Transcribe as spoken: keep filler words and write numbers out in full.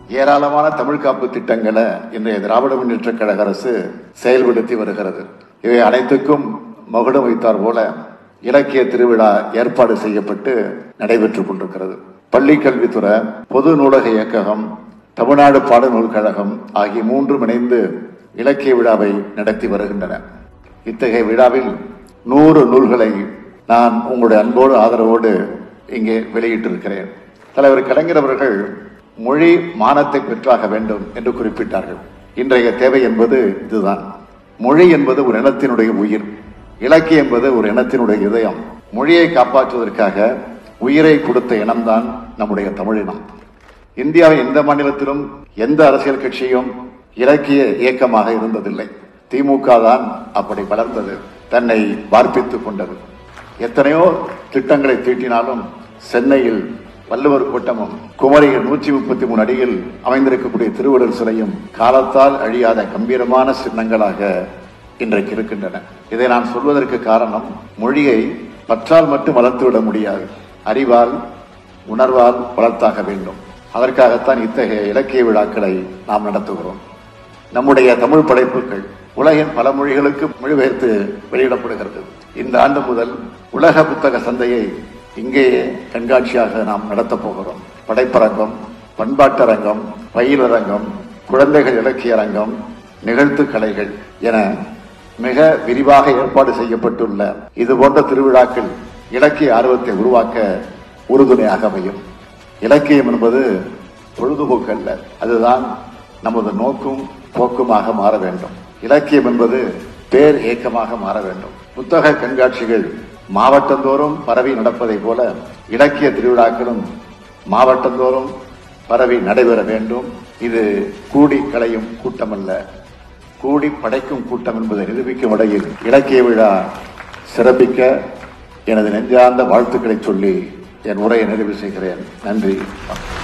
ஏராளமான தமிழ் காப்பு திட்டங்களை இன்றைய திராவிட முன்னேற்ற கழக அரசு செயல்படுத்தி வருகிறது. இவை அனைத்துக்கும் மகுடம் வைத்தார் போல இலக்கிய திருவிழா ஏற்பாடு செய்யப்பட்டு நடைபெற்றுக் கொண்டிருக்கிறது. பள்ளி கல்வித்துறை, பொது நூலக இயக்ககம், தமிழ்நாடு பாடநூல் கழகம் ஆகிய மூன்றும் இணைந்து இலக்கிய விழாவை நடத்தி வருகின்றன. இத்தகைய விழாவில் நூறு நூல்களை நான் உங்களுடைய அன்போடு ஆதரவோடு இங்கே வெளியிட்டிருக்கிறேன். தலைவர் கலைஞர் அவர்கள் மொழி மானத்தை பெற்றாக வேண்டும் என்று குறிப்பிட்டார்கள். இன்றைய தேவை என்பது இதுதான். மொழி என்பது ஒரு இனத்தினுடைய உயிர், இலக்கியம் என்பது ஒரு இனத்தினுடைய இதயம். மொழியை காப்பாற்றுவதற்காக உயிரை கொடுத்த இனம்தான் நம்முடைய தமிழினம். இந்தியாவின் எந்த மாநிலத்திலும் எந்த அரசியல் கட்சியும் இலக்கிய இயக்கமாக இருந்ததில்லை. திமுக தான் அப்படி வளர்ந்தது, தன்னை வார்ப்பித்துக் கொண்டது. எத்தனையோ திட்டங்களை தீட்டினாலும் சென்னையில் வள்ளுவர் கோட்டமும் குமரியில் நூற்றி முப்பத்தி மூணு அடியில் அமைந்திருக்கக்கூடிய திருவள்ளுவர் சிலையும் காலத்தால் அழியாத கம்பீரமான சின்னங்களாக இன்றைக்கு இருக்கின்றன. இதை நான் சொல்வதற்கு காரணம், மொழியை பற்றால் மட்டும் வளர்த்துவிட முடியாது, அறிவால் உணர்வால் வளர்த்தாக வேண்டும். அதற்காகத்தான் இத்தகைய இலக்கிய விழாக்களை நாம் நடத்துகிறோம். நம்முடைய தமிழ் படைப்புகள் உலகின் பல மொழிகளுக்கு மொழிபெயர்த்து வெளியிடப்படுகிறது. இந்த ஆண்டு முதல் உலக புத்தக சந்தையை இங்கேயே கண்காட்சியாக நாம் நடத்தப் போகிறோம். படைப்பரங்கம், பண்பாட்டரங்கம், பயிலரங்கம், குழந்தைகள் இலக்கிய அரங்கம், நிகழ்த்து கலைகள் என மிக விரிவாக ஏற்பாடு செய்யப்பட்டுள்ள இது போன்ற திருவிழாக்கள் இலக்கிய ஆர்வத்தை உருவாக்க உறுதுணையாக அமையும். இலக்கியம் என்பது பொழுதுபோக்கு அல்ல, அதுதான் நமது நோக்கும் போக்குமாக மாற வேண்டும். இலக்கியம் என்பது பேர் இயக்கமாக மாற வேண்டும். புத்தக கண்காட்சிகள் மாவட்டந்தோறும் பரவி நடப்பதை போல இலக்கிய திருவிழாக்களும் மாவட்டந்தோறும் பரவி நடைபெற வேண்டும். இது கூடி களையும் கூட்டம் அல்ல, கூடி படைக்கும் கூட்டம் என்பதை நிரூபிக்கும் வகையில் இலக்கிய விழா சிறப்பிக்க எனது நெஞ்சார்ந்த வாழ்த்துக்களை சொல்லி என் உரையை நிறைவு செய்கிறேன். நன்றி.